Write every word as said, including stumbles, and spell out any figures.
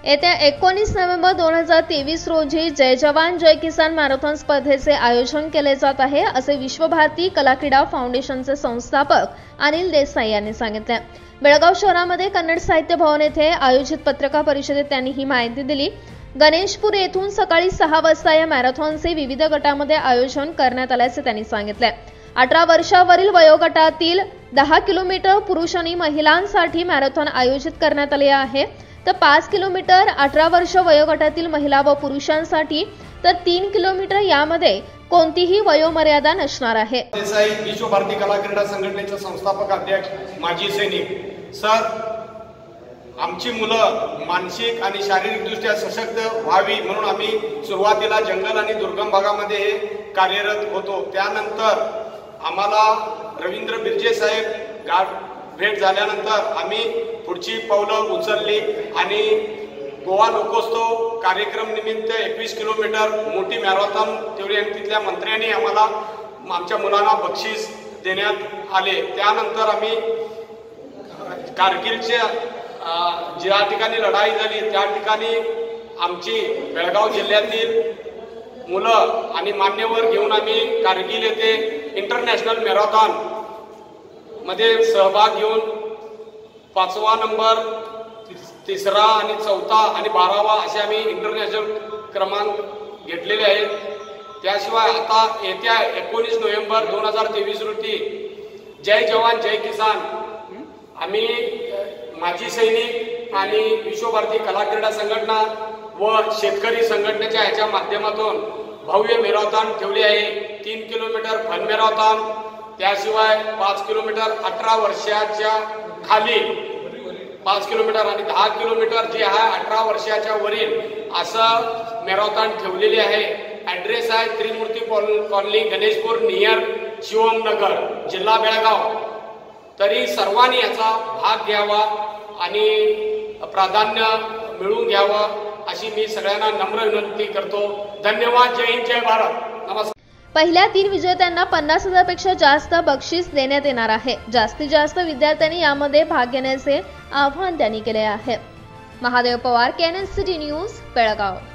येत्या एकोणीस नोव्हेंबर दोन हजार तेवीस रोजी जय जवान जय किसान मॅरेथॉन स्पर्धेचे आयोजन केले जात आहे, असे विश्वभारती कला क्रीडा फाउंडेशनचे संस्थापक अनिल देसाई यांनी सांगितले। बेळगाव शहरामध्ये कन्नड साहित्य भवन येथे आयोजित पत्रकार परिषदेत त्यांनी ही माहिती दिली। गणेशपूर येथून सकाळी सहा वाजता या मॅरेथॉनचे विविध गटामध्ये आयोजन करण्यात आल्याचे त्यांनी सांगितले। अठरा वर्षावरील वयोगटातील दहा किलोमीटर पुरुष आणि महिलांसाठी मॅरेथॉन आयोजित करण्यात आले आहे, तर पाच किलोमीटर अठरा वर्ष वयोगटातील महिला व पुरुषांसाठी, तर तीन किलोमीटर यामध्ये कोणतीही वयोमर्यादा नसणार आहे। देसाई विश्व भारती कला क्रीडा संघटनेचे संस्थापक अध्यक्ष माजी सैनिक सर, आमची मुलं मानसिक आणि शारीरिकदृष्ट्या सशक्त व्हावी म्हणून आम्ही सुरुवातीला जंगल आणि दुर्गम भागामध्ये कार्यरत होतो। त्यानंतर आम्हाला रवींद्र बिर्जे साहेब गाठ भेट झाल्यानंतर आम्ही पुढची पावलं उचलली आणि गोवा लोकोत्सव कार्यक्रम निमित्त एकवीस किलोमीटर मोठी मॅरेथॉन ठेवली आणि तिथल्या मंत्र्यांनी आम्हाला आमच्या मुलांना बक्षीस देण्यात आले। त्यानंतर आम्ही कारगिलच्या ज्या ठिकाणी लढाई झाली त्या ठिकाणी आमची बेळगाव जिल्ह्यातील मुलं आणि मान्यवर घेऊन आम्ही कारगिल येथे इंटरनॅशनल मॅरेथॉन मध्ये सहभाग घेऊन पाचवा नंबर, तिसरा आणि चौथा आणि बारावा असे आम्ही इंटरनॅशनल क्रमांक घेतलेले आहेत। त्याशिवाय आता येत्या एकोणीस नोव्हेंबर दोन हजार तेवीस रोजी जय जवान जय किसान आम्ही माजी सैनिक आणि विश्वभारती कला क्रीडा संघटना व शेतकरी संघटनेच्या ह्याच्या माध्यमातून भव्य मॅरेथॉन ठेवली आहे। तीन किलोमीटर फन मॅरेथॉन, त्याशिवाय पाच किलोमीटर अठरा वर्षाच्या खाली पाच किलोमीटर आणि दहा किलोमीटर जे आहे अठरा वर्षाच्या वरील असं मॅरेथॉन ठेवलेली आहे। ॲड्रेस आहे त्रिमूर्ती कॉलनी, गणेशपूर, नियर शिवम नगर, जिल्हा बेळगाव। तरी सर्वांनी याचा भाग घ्यावा आणि प्राधान्य मिळवून घ्यावं अशी मी सगळ्यांना नम्र विनंती करतो। धन्यवाद। जय हिंद, जय भारत। नमस्कार। पहिल्या तीन विजेत्यांना पन्नास हजार पेक्षा जास्त बक्षीस देण्यात येणार आहे। जास्तीत जास्त विद्यार्थ्यांनी यामध्ये भाग घेण्याचे आवाहन त्यांनी केले आहे। Mahadev Pawar, KNN city news, Belgaum.